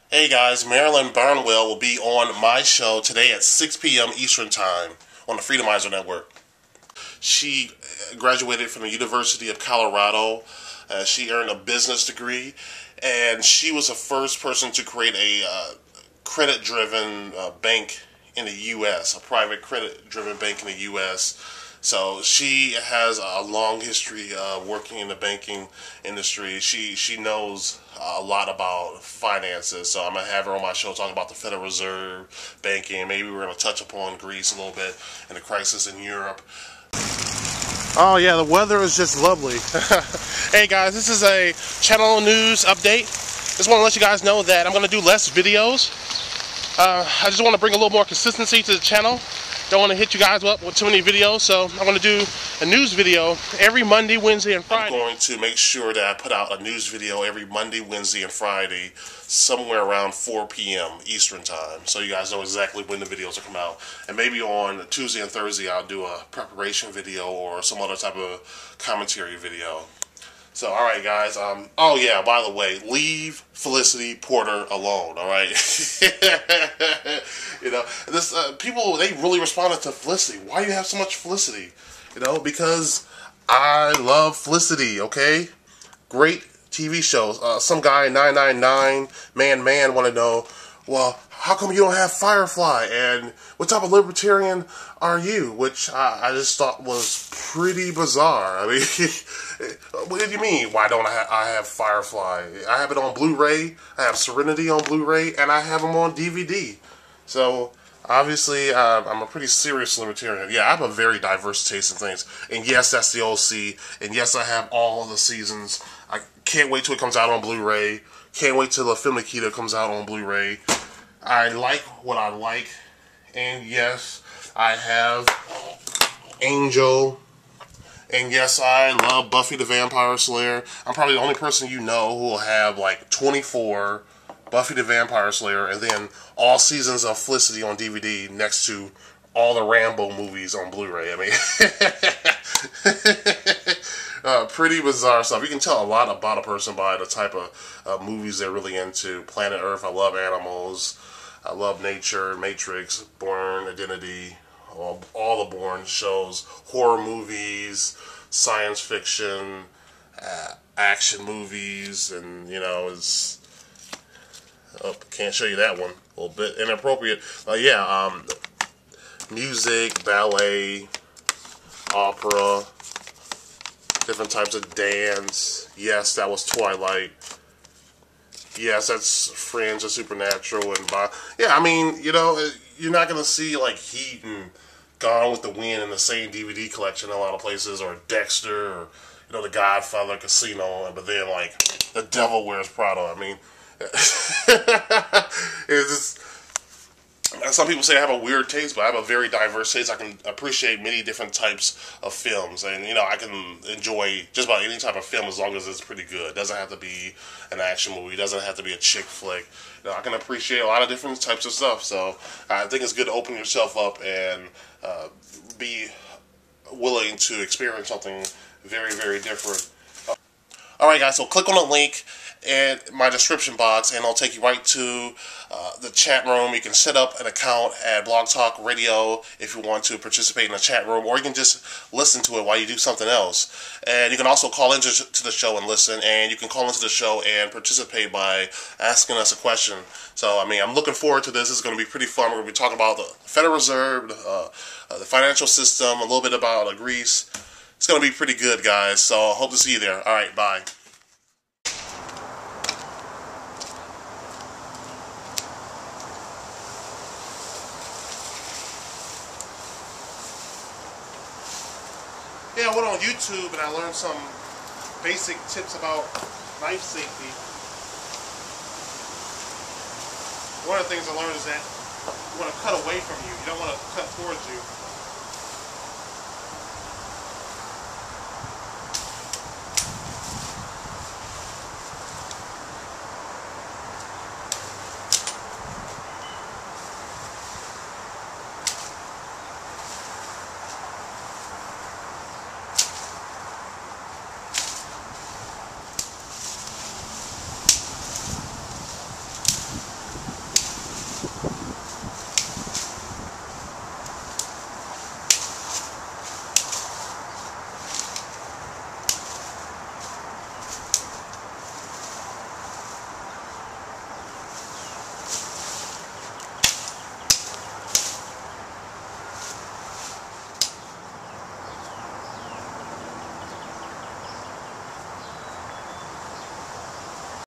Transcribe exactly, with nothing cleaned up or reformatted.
Hey guys, Marilyn Barnwell will be on my show today at six p m Eastern Time on the Freedomizer Network. She graduated from the University of Colorado. Uh, she earned a business degree, and she was the first person to create a uh, credit-driven uh, bank in the U S, a private credit-driven bank in the U S So she has a long history of working in the banking industry. She she knows a lot about finances. So I'm gonna have her on my show talking about the Federal Reserve, banking. Maybe we're gonna touch upon Greece a little bit and the crisis in Europe. Oh yeah, the weather is just lovely. Hey guys, this is a channel news update. Just want to let you guys know that I'm gonna do less videos. Uh, I just want to bring a little more consistency to the channel. Don't want to hit you guys up with too many videos, so I'm going to do a news video every Monday, Wednesday, and Friday. I'm going to make sure that I put out a news video every Monday, Wednesday, and Friday, somewhere around four p m Eastern Time, so you guys know exactly when the videos will come out. And maybe on Tuesday and Thursday I'll do a preparation video or some other type of commentary video. So, alright guys, um, oh yeah, by the way, leave Felicity Porter alone, alright? You know, this, uh, people, they really responded to Felicity. Why do you have so much Felicity? You know, because I love Felicity, okay? Great T V shows. Uh, some guy, nine nine nine, Man Man, want to know, well, how come you don't have Firefly? And what type of libertarian are you? Which I, I just thought was pretty bizarre. I mean, what do you mean, why don't I, ha I have Firefly? I have it on Blu-ray, I have Serenity on Blu-ray, and I have them on D V D. So, obviously, uh, I'm a pretty serious libertarian. Yeah, I have a very diverse taste in things. And yes, that's the O C. And yes, I have all of the seasons. I can't wait till it comes out on Blu-ray. Can't wait till the Film Nikita comes out on Blu-ray. I like what I like. And yes, I have Angel. And yes, I love Buffy the Vampire Slayer. I'm probably the only person you know who will have like twenty-four, Buffy the Vampire Slayer, and then all seasons of Felicity on D V D next to all the Rambo movies on Blu-ray. I mean, uh, pretty bizarre stuff. You can tell a lot about a person by the type of uh, movies they're really into. Planet Earth, I love animals. I love nature, Matrix, Bourne Identity, all, all the Bourne shows, horror movies, science fiction, uh, action movies, and, you know, it's... Oh, can't show you that one. A little bit inappropriate. Uh, yeah, um, music, ballet, opera, different types of dance. Yes, that was Twilight. Yes, that's Friends and Supernatural and Bo yeah. I mean, you know, you're not gonna see like Heat and Gone with the Wind in the same D V D collection in a lot of places, or Dexter, or you know, The Godfather, Casino, but then like The Devil Wears Prada. I mean. It's just, some people say I have a weird taste, but I have a very diverse taste. I can appreciate many different types of films, and you know, I can enjoy just about any type of film as long as it's pretty good. It doesn't have to be an action movie. It doesn't have to be a chick flick. You know, I can appreciate a lot of different types of stuff. So I think it's good to open yourself up and uh, be willing to experience something very, very different. Alright guys, so click on the link in my description box and I'll take you right to uh, the chat room. You can set up an account at Blog Talk Radio if you want to participate in the chat room, or you can just listen to it while you do something else. And you can also call into to the show and listen, and you can call into the show and participate by asking us a question. So, I mean, I'm looking forward to this. This is going to be pretty fun. We're going to be talking about the Federal Reserve, uh, uh, the financial system, a little bit about uh, Greece. It's going to be pretty good, guys, so I hope to see you there. Alright, bye. Yeah, I went on YouTube and I learned some basic tips about knife safety. One of the things I learned is that you want to cut away from you. You don't want to cut towards you.